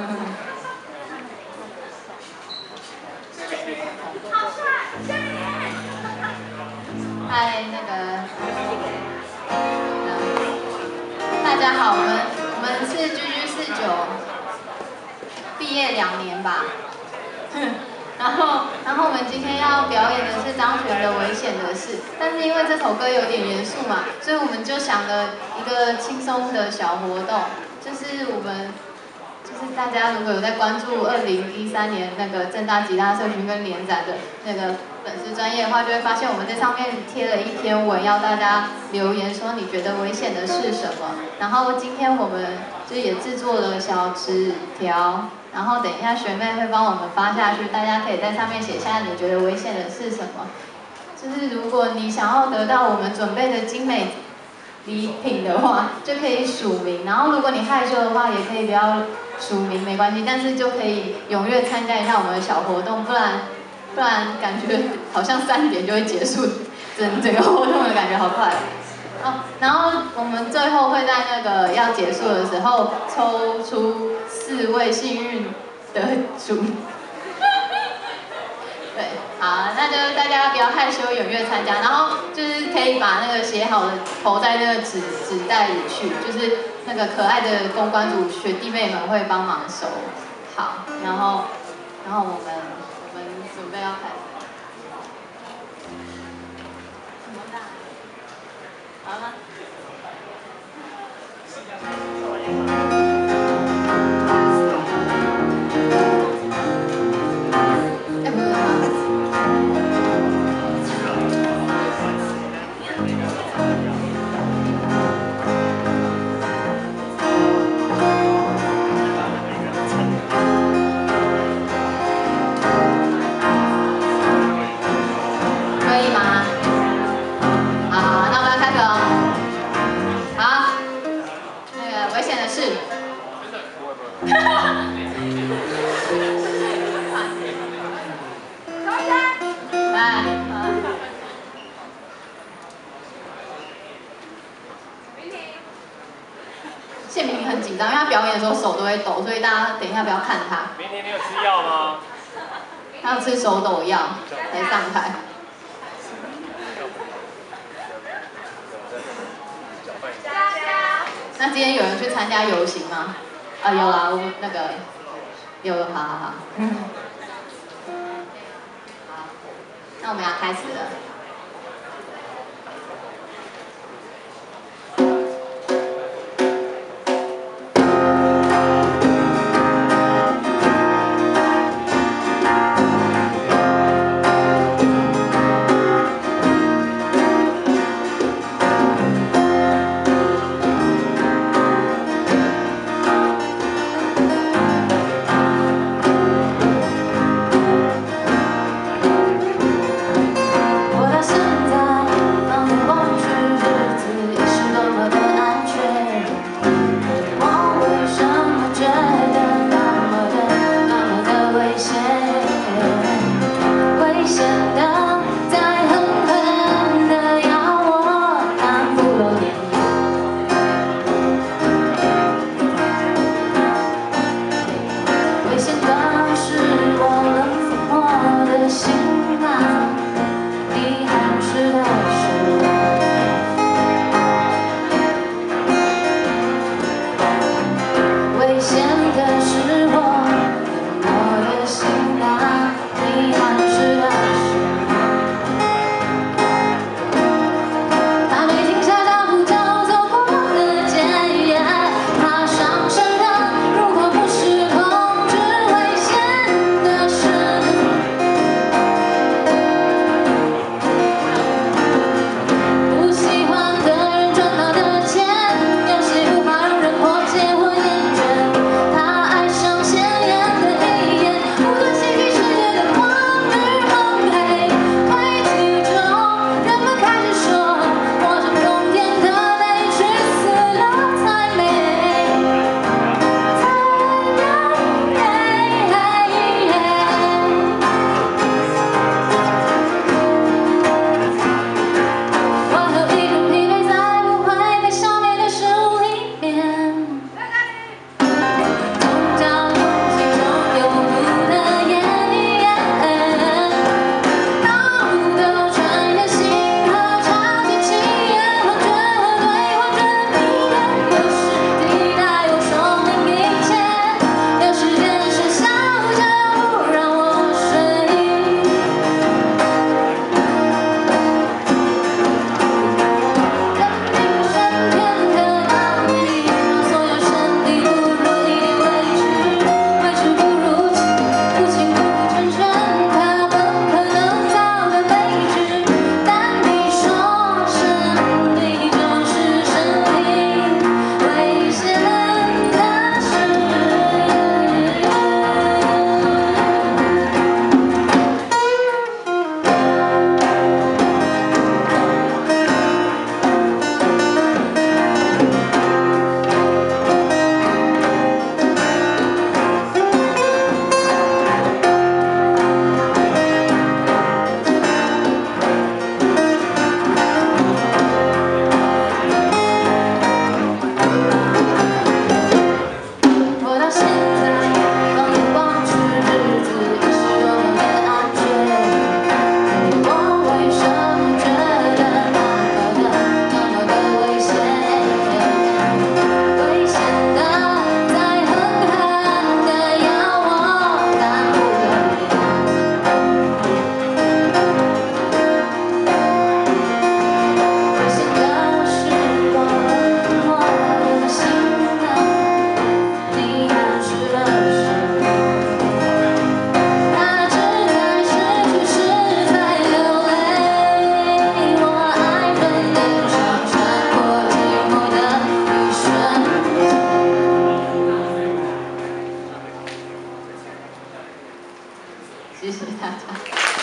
嗨，大家好，我们是GG49，毕业2年吧。然后我们今天要表演的是张悬的《危险的事》，但是因为这首歌有点严肃嘛，所以我们就想了一个轻松的小活动，就是大家如果有在关注2013年那个政大吉他社群跟联展的那个粉丝专页的话，就会发现我们在上面贴了一篇文，要大家留言说你觉得危险的是什么。然后今天我们就也制作了小纸条，然后等一下学妹会帮我们发下去，大家可以在上面写下你觉得危险的是什么。就是如果你想要得到我们准备的精美礼品的话，就可以署名。然后如果你害羞的话，也可以不要署名，没关系，但是就可以踊跃参加一下我们的小活动，不然感觉好像3点就会结束，整个活动的感觉好快。哦，然后我们最后会在那个要结束的时候抽出4位幸运得主。对，好，那就大家不要害羞，踊跃参加，然后就是可以把那个写好的投在那个纸袋里去，就是那个可爱的公关组学弟妹们会帮忙收。好，然后我们准备要开始。好了吗？谢明明很紧张，因为他表演的时候手都会抖，所以大家等一下不要看他。 明天你有吃药吗？ 他有吃手抖药才上台。那今天有人去参加游行吗？啊，有啦，我们那个有，好。好，那我们要开始了。 爱上谢谢大家。